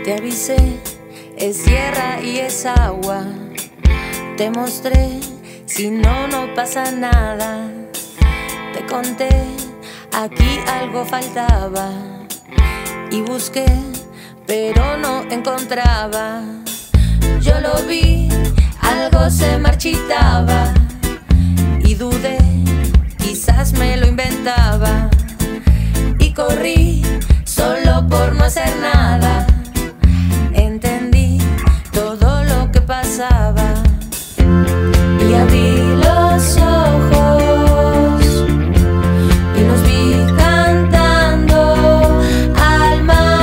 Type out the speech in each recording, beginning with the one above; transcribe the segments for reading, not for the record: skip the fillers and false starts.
Te avisé, es tierra y es agua. Te mostré, si no, no pasa nada. Te conté, aquí algo faltaba. Y busqué, pero no encontraba. Yo lo vi, algo se marchitaba. Y dudé, quizás me lo inventaba. Y corrí, solo por no hacer nada. Entendí todo lo que pasaba. Y abrí los ojos y nos vi cantando al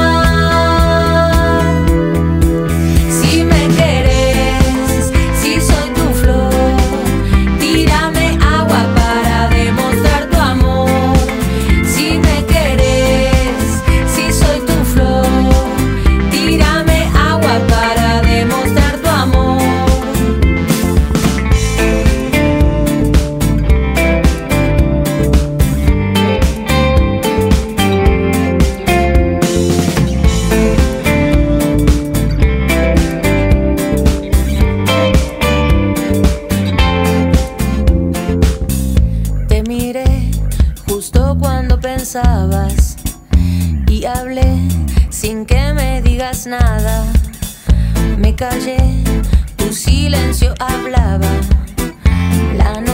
mar. Si me querés, si soy tu flor, tírame agua para demostrar tu amor. Si me querés, si soy tu flor, tírame agua para demostrar tu amor. Te miré justo cuando pensabas y hablé sin que me digas nada. Me callé, tu silencio hablaba. La